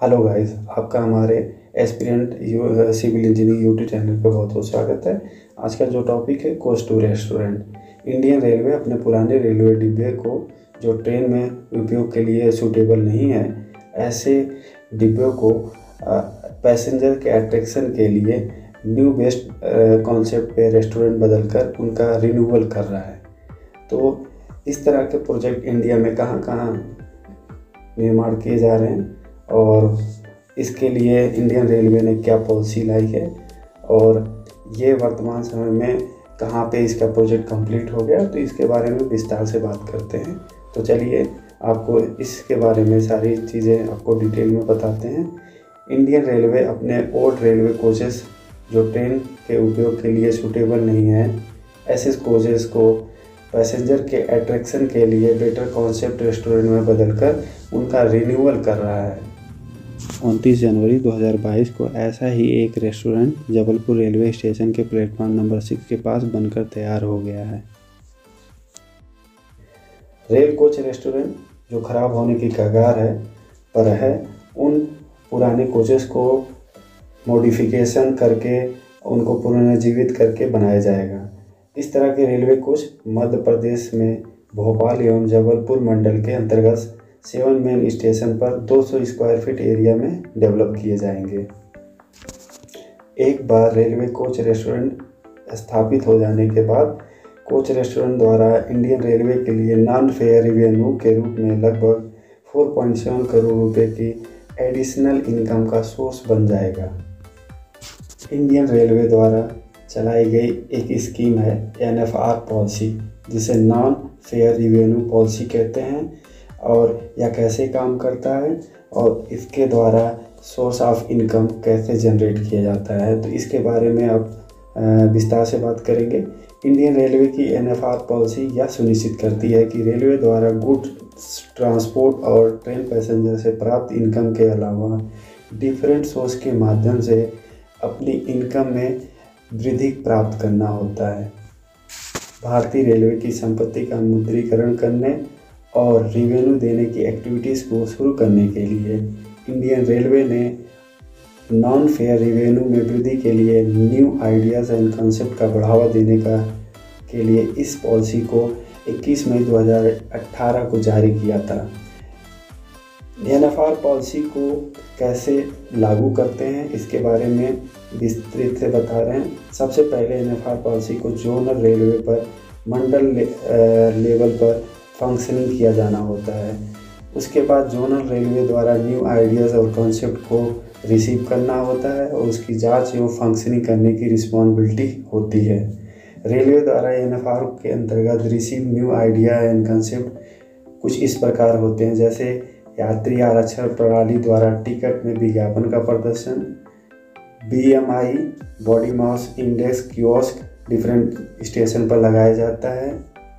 Hello guys, आपका हमारे aspirant civil engineering YouTube channel पे बहुत बहुत स्वागत है। आज का जो टॉपिक है coach to restaurant. Indian railway अपने पुराने रेलवे डिब्बे को जो ट्रेन में उपयोग के लिए सूटेबल नहीं है, ऐसे डिब्बों को पैसेंजर के अट्रैक्शन के लिए न्यू बेस्ट कॉन्सेप्ट पे रेस्टोरेंट बदलकर उनका रिन्यूअल कर रहा है। तो इस तरह के प्रोजेक्ट इंडिया में कहाँ कहाँ निर्माण किए जा रहे हैं और इसके लिए इंडियन रेलवे ने क्या पॉलिसी लाई है और ये वर्तमान समय में कहाँ पे इसका प्रोजेक्ट कंप्लीट हो गया, तो इसके बारे में विस्तार से बात करते हैं। तो चलिए आपको इसके बारे में सारी चीज़ें आपको डिटेल में बताते हैं। इंडियन रेलवे अपने ओल्ड रेलवे कोचेस जो ट्रेन के उपयोग के लिए सूटेबल नहीं है, ऐसे कोचेस को पैसेंजर के अट्रैक्शन के लिए बेटर कॉन्सेप्ट रेस्टोरेंट में बदलकर उनका रिन्यूअल कर रहा है। 29 जनवरी 2022 को ऐसा ही एक रेस्टोरेंट जबलपुर रेलवे स्टेशन के प्लेटफॉर्म नंबर 6 के पास बनकर तैयार हो गया है। रेल कोच रेस्टोरेंट जो खराब होने की कगार पर है, उन पुराने कोचेस को मॉडिफिकेशन करके उनको पुनर्जीवित करके बनाया जाएगा। इस तरह के रेलवे कोच मध्य प्रदेश में भोपाल एवं जबलपुर मंडल के अंतर्गत 7 मेन स्टेशन पर 200 स्क्वायर फीट एरिया में डेवलप किए जाएंगे। एक बार रेलवे कोच रेस्टोरेंट स्थापित हो जाने के बाद कोच रेस्टोरेंट द्वारा इंडियन रेलवे के लिए नॉन फेयर रेवेन्यू के रूप में लगभग 4.7 करोड़ रुपए की एडिशनल इनकम का सोर्स बन जाएगा। इंडियन रेलवे द्वारा चलाई गई एक स्कीम है NFR पॉलिसी, जिसे नॉन फेयर रेवेन्यू पॉलिसी कहते हैं। और यह कैसे काम करता है और इसके द्वारा सोर्स ऑफ इनकम कैसे जनरेट किया जाता है, तो इसके बारे में आप विस्तार से बात करेंगे। इंडियन रेलवे की NFR पॉलिसी यह सुनिश्चित करती है कि रेलवे द्वारा गुड्स ट्रांसपोर्ट और ट्रेन पैसेंजर से प्राप्त इनकम के अलावा डिफरेंट सोर्स के माध्यम से अपनी इनकम में वृद्धि प्राप्त करना होता है। भारतीय रेलवे की संपत्ति का मुद्रीकरण करने और रेवेन्यू देने की एक्टिविटीज़ को शुरू करने के लिए इंडियन रेलवे ने नॉन फेयर रेवेन्यू में वृद्धि के लिए न्यू आइडियाज़ एंड कंसेप्ट का बढ़ावा देने के लिए इस पॉलिसी को 21 मई 2018 को जारी किया था। NFR पॉलिसी को कैसे लागू करते हैं, इसके बारे में विस्तृत से बता रहे हैं। सबसे पहले NFR पॉलिसी को जोनल रेलवे पर मंडल लेवल पर फंक्शनिंग किया जाना होता है। उसके बाद जोनल रेलवे द्वारा न्यू आइडियाज़ और कॉन्सेप्ट को रिसीव करना होता है और उसकी जांच एवं फंक्शनिंग करने की रिस्पॉन्सिबिलिटी होती है। रेलवे द्वारा NFR के अंतर्गत receive new idea and concept कुछ इस प्रकार होते हैं, जैसे यात्री आरक्षण प्रणाली द्वारा टिकट में विज्ञापन का प्रदर्शन, BMI body mass index kiosk different station पर लगाया जाता है,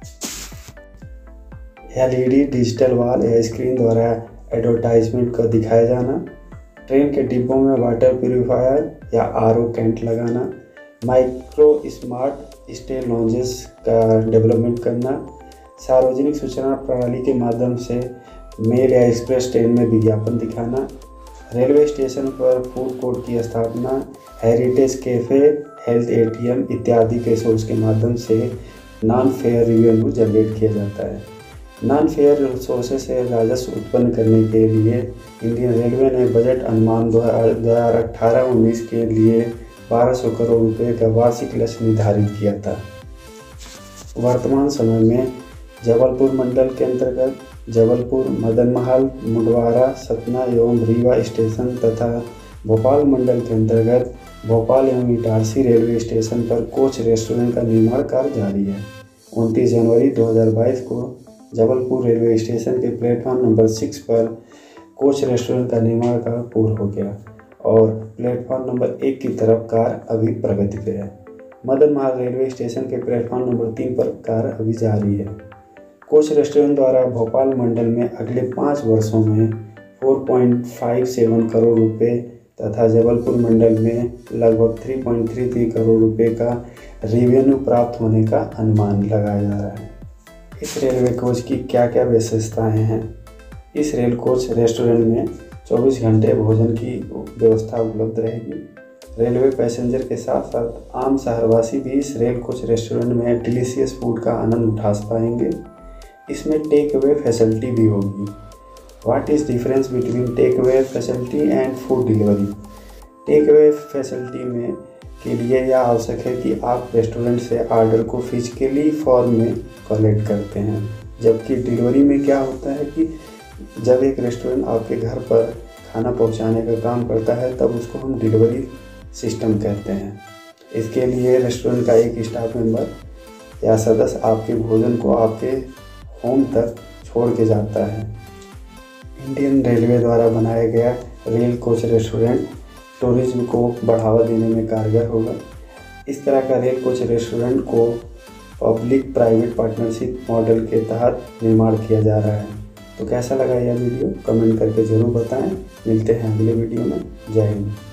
LED डिजिटल वॉल या स्क्रीन द्वारा एडवर्टाइजमेंट का दिखाया जाना, ट्रेन के डिब्बों में वाटर प्यूरिफायर या RO कैंट लगाना, माइक्रो स्मार्ट स्टे लॉन्जेस का डेवलपमेंट करना, सार्वजनिक सूचना प्रणाली के माध्यम से मेल या एक्सप्रेस ट्रेन में विज्ञापन दिखाना, रेलवे स्टेशन पर फूड कोर्ट की स्थापना, हेरिटेज कैफ़े, हेल्थ ATM इत्यादि के सोर्स के माध्यम से नॉन फेयर रेवेन्यू जनरेट किया जाता है। नॉन फेयर सोर्सेज से राजस्व उत्पन्न करने के लिए इंडियन रेलवे ने बजट अनुमान 2018-19 के लिए 1200 करोड़ रुपए का वार्षिक लक्ष्य निर्धारित किया था। वर्तमान समय में जबलपुर मंडल के अंतर्गत जबलपुर, मदनमहल, मुडवारा, सतना एवं रीवा स्टेशन तथा भोपाल मंडल के अंतर्गत भोपाल एवं इटारसी रेलवे स्टेशन पर कोच रेस्टोरेंट का निर्माण कार्य जारी है। 29 जनवरी 2022 को जबलपुर रेलवे स्टेशन के प्लेटफॉर्म नंबर 6 पर कोच रेस्टोरेंट का निर्माण कार्य पूर्ण हो गया और प्लेटफॉर्म नंबर 1 की तरफ कार्य अभी प्रगति पे है। मदनमहल रेलवे स्टेशन के प्लेटफॉर्म नंबर 3 पर कार्य अभी जारी है। कोच रेस्टोरेंट द्वारा भोपाल मंडल में अगले 5 वर्षों में 4.57 करोड़ रुपए तथा जबलपुर मंडल में लगभग 3.33 करोड़ रुपए का रेवेन्यू प्राप्त होने का अनुमान लगाया जा रहा है। इस रेलवे कोच की क्या क्या विशेषताएं हैं? इस रेल कोच रेस्टोरेंट में 24 घंटे भोजन की व्यवस्था उपलब्ध रहेगी। रेलवे पैसेंजर के साथ साथ आम शहरवासी भी इस रेल कोच रेस्टोरेंट में डिलीशियस फूड का आनंद उठा पाएंगे। इसमें टेक अवे फैसिलिटी भी होगी। What is difference between take away facility and food delivery? Take away facility में के लिए यह आवश्यक है कि आप रेस्टोरेंट से ऑर्डर को फिजिकली फॉर्म में कलेक्ट करते हैं, जबकि डिलीवरी में क्या होता है कि जब एक रेस्टोरेंट आपके घर पर खाना पहुंचाने का काम करता है तब उसको हम डिलीवरी सिस्टम कहते हैं। इसके लिए रेस्टोरेंट का एक स्टाफ मेंबर या सदस्य आपके भोजन को आपके होम तक छोड़ के जाता है। इंडियन रेलवे द्वारा बनाया गया रेल कोच रेस्टोरेंट टूरिज्म को बढ़ावा देने में कारगर होगा। इस तरह का रेल कोच रेस्टोरेंट को पब्लिक प्राइवेट पार्टनरशिप मॉडल के तहत निर्माण किया जा रहा है। तो कैसा लगा यह वीडियो कमेंट करके ज़रूर बताएं। मिलते हैं अगले वीडियो में। जय हिंद।